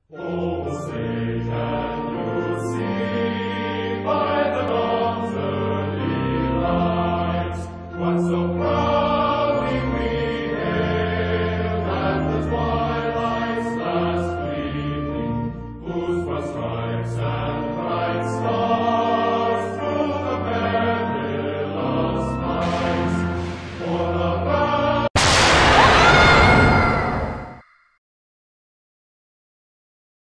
Oh, say, can you see by the dawn's early